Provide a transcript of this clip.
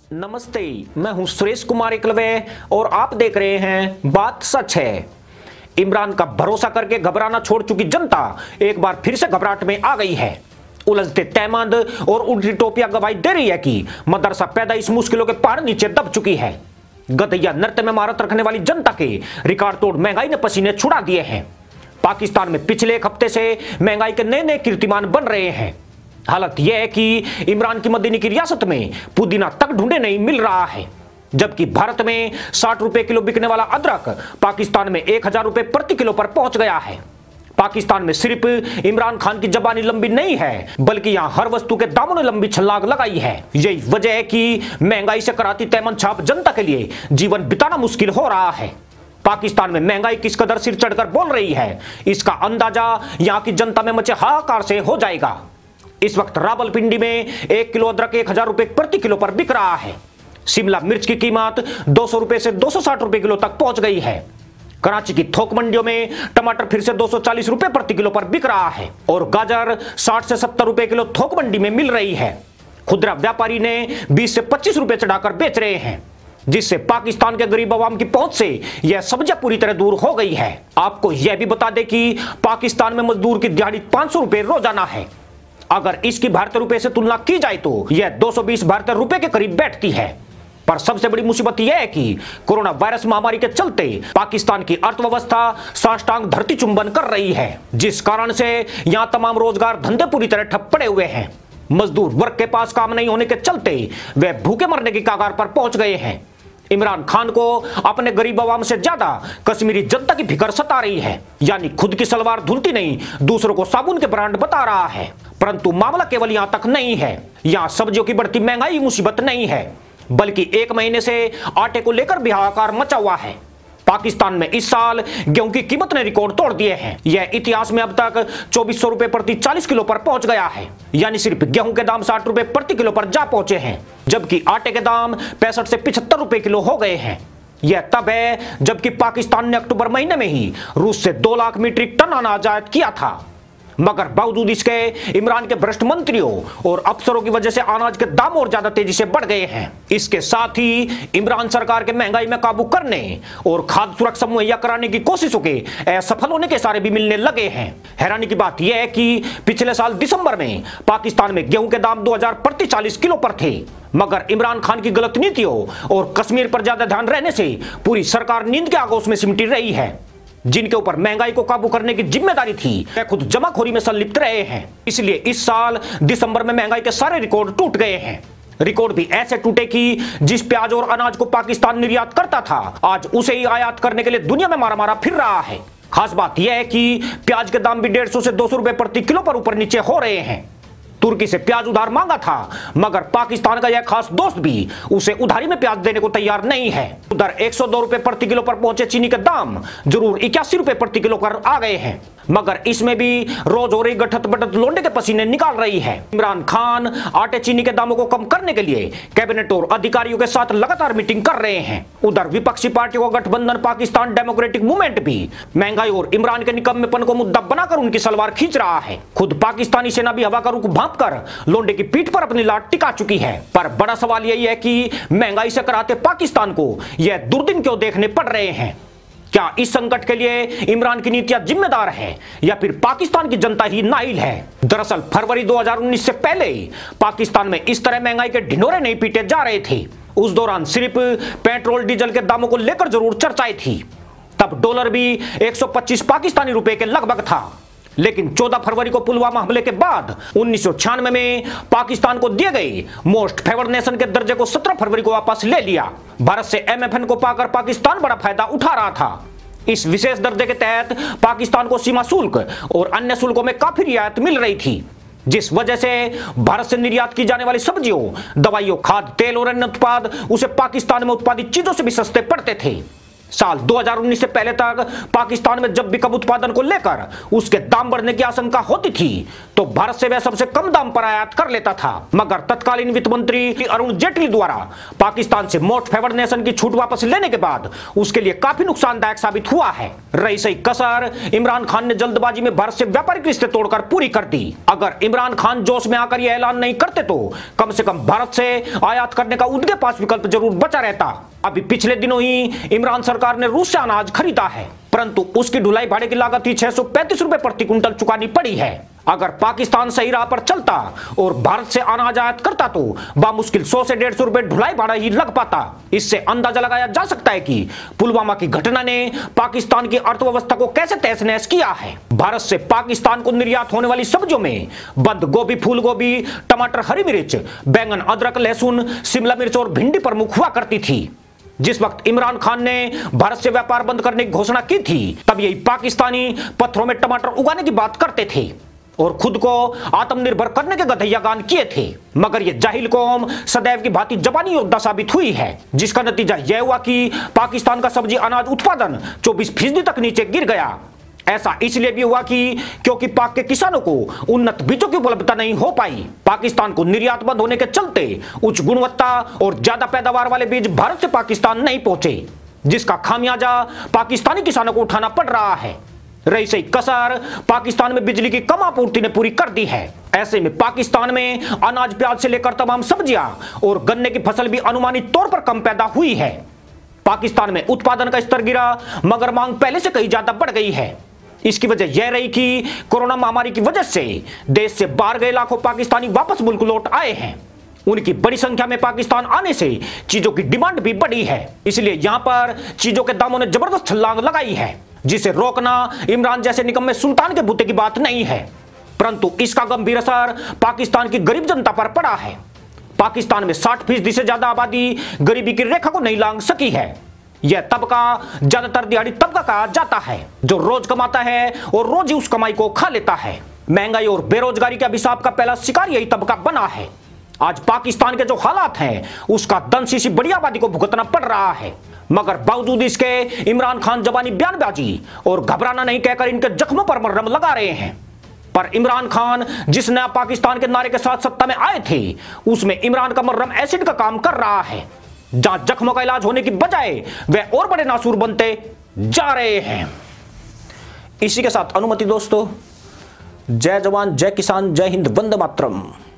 नमस्ते, मैं हूं सुरेश कुमार एकलवे और आप देख रहे हैं बात सच है। इमरान का भरोसा करके घबराना छोड़ चुकी जनता एक बार फिर से घबराहट में आ गई है। उलझते तैमंद और उल्टी टोपियां गवाही दे रही है कि मदरसा पैदा इस मुश्किलों के पहाड़ नीचे दब चुकी है। गधैया नृत्य में महारत रखने वाली जनता के रिकॉर्ड तोड़ महंगाई ने पसीने छुड़ा दिए हैं। पाकिस्तान में पिछले एक हफ्ते से महंगाई के नए नए कीर्तिमान बन रहे हैं। हालत यह है कि इमरान की मदीने की रियासत में पुदीना तक ढूंढे नहीं मिल रहा है, जबकि भारत में 60 रुपए किलो बिकने वाला अदरक पाकिस्तान में 1000 रुपए प्रति किलो पर पहुंच गया है। पाकिस्तान में सिर्फ इमरान खान की जबानी लंबी नहीं है, बल्कि यहां हर वस्तु के दामों ने लंबी छलांग लगाई है। यही वजह है कि महंगाई से कराती तैमन छाप जनता के लिए जीवन बिताना मुश्किल हो रहा है। पाकिस्तान में महंगाई किस कदर सिर चढ़कर बोल रही है, इसका अंदाजा यहां की जनता में मचे हाहाकार से हो जाएगा। इस वक्त रावलपिंडी में 1 किलो अदरक 1000 रुपए प्रति किलो पर बिक रहा है। शिमला मिर्च की कीमत 200 रुपए से 260 रुपए किलो तक पहुंच गई है। कराची की थोक मंडियों में टमाटर फिर से 240 रुपए प्रति किलो पर बिक रहा है और गाजर 60 से 70 रुपए किलो थोक मंडी में मिल रही है। खुदरा व्यापारी ने 20 से 25 रुपए चढ़ाकर बेच रहे हैं, जिससे पाकिस्तान के गरीब आवाम की पहुंच से यह सब्जियां पूरी तरह दूर हो गई है। आपको यह भी बता दें कि पाकिस्तान में मजदूर की दिहाड़ी 500 रुपए रोजाना है। अगर इसकी भारतीय रुपए से तुलना की जाए तो यह 220 भारतीय रुपए के करीब बैठती है। पर सबसे बड़ी मुसीबत यह है कि कोरोना वायरस महामारी के चलते पाकिस्तान की अर्थव्यवस्था साष्टांग धरती चुंबन कर रही है, जिस कारण से यहां तमाम रोजगार धंधे पूरी तरह ठप पड़े हुए हैं। मजदूर वर्ग के पास काम नहीं होने के चलते वे भूखे मरने की कगार पर पहुंच गए हैं। इमरान खान को अपने गरीब आवाम से ज्यादा कश्मीरी जनता की फिक्र सता रही है, यानी खुद की सलवार धुलती नहीं दूसरों को साबुन के ब्रांड बता रहा है। परंतु मामला केवल यहां तक नहीं है। यहां सब्जियों की बढ़ती महंगाई मुसीबत नहीं है, बल्कि एक महीने से आटे को लेकर भी हाहाकार मचा हुआ है। पाकिस्तान में इस साल गेहूं की कीमत ने रिकॉर्ड तोड़ दिए हैं। यह इतिहास में अब तक 2400 रुपए प्रति 40 किलो पर पहुंच गया है, यानी सिर्फ गेहूं के दाम 60 रुपए प्रति किलो पर जा पहुंचे हैं, जबकि आटे के दाम 65 से 75 रुपए किलो हो गए हैं। यह तब है जबकि पाकिस्तान ने अक्टूबर महीने में ही रूस से 2 लाख मीट्रिक टन अनाज आयात किया था, मगर बावजूद इसके इमरान के भ्रष्ट मंत्रियों और अफसरों की वजह से अनाज के दाम और ज्यादा तेजी से बढ़ गए हैं। इसके साथ ही इमरान सरकार के महंगाई में काबू करने और खाद्य सुरक्षा मुहैया कराने की कोशिशों के असफल होने के इशारे भी मिलने लगे हैं। हैरानी की बात यह है कि पिछले साल दिसंबर में पाकिस्तान में गेहूं के दाम 2000 प्रति 40 किलो पर थे, मगर इमरान खान की गलत नीतियों और कश्मीर पर ज्यादा ध्यान रहने से पूरी सरकार नींद के आगोश में सिमटी रही है। जिनके ऊपर महंगाई को काबू करने की जिम्मेदारी थी वे खुद जमाखोरी में संलिप्त रहे हैं। इसलिए इस साल दिसंबर में महंगाई के सारे रिकॉर्ड टूट गए हैं। रिकॉर्ड भी ऐसे टूटे कि जिस प्याज और अनाज को पाकिस्तान निर्यात करता था, आज उसे ही आयात करने के लिए दुनिया में मारा मारा फिर रहा है। खास बात यह है कि प्याज के दाम भी 150 से 200 रुपए प्रति किलो पर ऊपर नीचे हो रहे हैं। तुर्की से प्याज उधार मांगा था, मगर पाकिस्तान का यह खास दोस्त भी उसे उधारी में प्याज देने को तैयार नहीं है। उधर 102 रुपए प्रति किलो पर पहुंचे चीनी के दाम जरूर 81 रुपए प्रति किलो पर आ गए हैं, मगर इसमें भी रोज हो रही गठत बटत लोंडे के पसीने निकाल रही है। इमरान खान आटे चीनी के दामों को कम करने के लिए कैबिनेट और अधिकारियों के साथ लगातार मीटिंग कर रहे हैं। उधर विपक्षी पार्टियों का गठबंधन पाकिस्तान डेमोक्रेटिक मूवमेंट भी महंगाई और इमरान के निकम्मेपन को मुद्दा बनाकर उनकी सलवार खींच रहा है। खुद पाकिस्तानी सेना भी हवा का रुख भांप कर लोंडे की पीठ पर अपनी लात टिका चुकी है। पर बड़ा सवाल यही है कि महंगाई से कराते पाकिस्तान को यह दुर्दिन क्यों देखने पड़ रहे हैं। क्या इस संकट के लिए इमरान की नीतियां जिम्मेदार है या फिर पाकिस्तान की जनता ही नाइल है। दरअसल फरवरी 2019 से पहले पाकिस्तान में इस तरह महंगाई के ढिंढोरे नहीं पीटे जा रहे थे। उस दौरान सिर्फ पेट्रोल डीजल के दामों को लेकर जरूर चर्चाएं थी। तब डॉलर भी 125 पाकिस्तानी रुपए के लगभग था, लेकिन 14 फरवरी को पुलवामा हमले के बाद 1996 में पाकिस्तान को दिए गए मोस्ट फेवर्ड नेशन के दर्जे को 17 फरवरी को वापस ले लिया। भारत से MFN को पाकर पाकिस्तान बड़ा फायदा उठा रहा था। इस विशेष दर्जे के तहत पाकिस्तान को सीमा शुल्क और अन्य शुल्कों में काफी रियायत मिल रही थी, जिस वजह से भारत से निर्यात की जाने वाली सब्जियों, दवाइयों, खाद्य तेल और अन्य उत्पाद उसे पाकिस्तान में उत्पादित चीजों से भी सस्ते पड़ते थे। साल 2019 से पहले तक पाकिस्तान में जब भी कब उत्पादन को लेकर उसके दाम बढ़ने की आशंका होती थी तो भारत से वह सबसे कम दाम पर आयात कर लेता था। मगर तत्कालीन वित्त मंत्री अरुण जेटली द्वारा पाकिस्तान से मोस्ट फेवर्ड नेशन की छूट वापस लेने के बाद उसके लिए काफी नुकसानदायक साबित हुआ है। रही सही कसर इमरान खान ने जल्दबाजी में भारत से व्यापारिक रिश्ते तोड़कर पूरी कर दी। अगर इमरान खान जोश में आकर यह ऐलान नहीं करते तो कम से कम भारत से आयात करने का उनके पास विकल्प जरूर बचा रहता। अभी पिछले दिनों ही इमरान सरकार ने रूस से अनाज खरीदा है, परंतु उसकी ढुलाई भाड़े की लागत ही 635 रुपए प्रति क्विंटल चुकानी पड़ी है। अगर पाकिस्तान सही राह पर चलता और भारत से अनाज आयात करता तो बामुश्किल 100 से 150 रुपए ढुलाई भाड़ा ही लग पाता। इससे अंदाजा लगाया जा सकता है कि पुलवामा की घटना ने पाकिस्तान की अर्थव्यवस्था को कैसे तहस नहस किया है। भारत से पाकिस्तान को निर्यात होने वाली सब्जियों में बंद गोभी, फूल गोभी, टमाटर, हरी मिर्च, बैंगन, अदरक, लहसुन, शिमला मिर्च और भिंडी प्रमुख हुआ करती थी। जिस वक्त इमरान खान ने भारत से व्यापार बंद करने की घोषणा की थी तब यही पाकिस्तानी पत्थरों में टमाटर उगाने की बात करते थे और खुद को आत्मनिर्भर करने के गधैया गान किए थे। मगर यह जाहिल कौम सदैव की भांति जापानी योद्धा साबित हुई है, जिसका नतीजा यह हुआ कि पाकिस्तान का सब्जी अनाज उत्पादन 24% तक नीचे गिर गया। ऐसा इसलिए भी हुआ क्योंकि पाक के किसानों को उन्नत बीजों की उपलब्धता नहीं हो पाई। पाकिस्तान को निर्यात बंद होने के चलते उच्च गुणवत्ता और ज्यादा पैदावार वाले बीज भारत से पाकिस्तान नहीं पहुंचे, जिसका खामियाजा पाकिस्तानी किसानों को उठाना पड़ रहा है। रही सही कसर पाकिस्तान में बिजली की कम आपूर्ति ने पूरी कर दी है। ऐसे में पाकिस्तान में अनाज, प्याज से लेकर तमाम सब्जियां और गन्ने की फसल भी अनुमानित तौर पर कम पैदा हुई है। पाकिस्तान में उत्पादन का स्तर गिरा मगर मांग पहले से कहीं ज्यादा बढ़ गई है। इसकी वजह यह रही कि कोरोना महामारी की वजह से देश से बाहर गए लाखों पाकिस्तानी वापस मुल्क लौट आए हैं। उनकी बड़ी संख्या में पाकिस्तान आने से चीजों की डिमांड भी बढ़ी है, इसलिए यहां पर चीजों के दामों ने जबरदस्त छलांग लगाई है, जिसे रोकना इमरान जैसे निकम्मे सुल्तान के बूते की बात नहीं है। परंतु इसका गंभीर असर पाकिस्तान की गरीब जनता पर पड़ा है। पाकिस्तान में 60% से ज्यादा आबादी गरीबी की रेखा को नहीं लांघ सकी है। यह तबका ज्यादातर दिहाड़ी तबका कहा जाता है, जो रोज कमाता है और रोज ही उस कमाई को खा लेता है। महंगाई और बेरोजगारी के अभिशाप का पहला शिकार यही तबका बना है। आज पाकिस्तान के जो हालात हैं उसका दंश बड़ी आबादी को भुगतना पड़ रहा है। मगर बावजूद इसके इमरान खान जबानी बयानबाजी और घबराना नहीं कहकर इनके जख्मों पर मरहम लगा रहे हैं। पर इमरान खान जिस नया पाकिस्तान के नारे के साथ सत्ता में आए थे उसमें इमरान का मरहम एसिड का काम कर रहा है। जहां जख्मों का इलाज होने की बजाय वे और बड़े नासूर बनते जा रहे हैं। इसी के साथ अनुमति दोस्तों, जय जवान, जय किसान, जय हिंद, वंदे मातरम।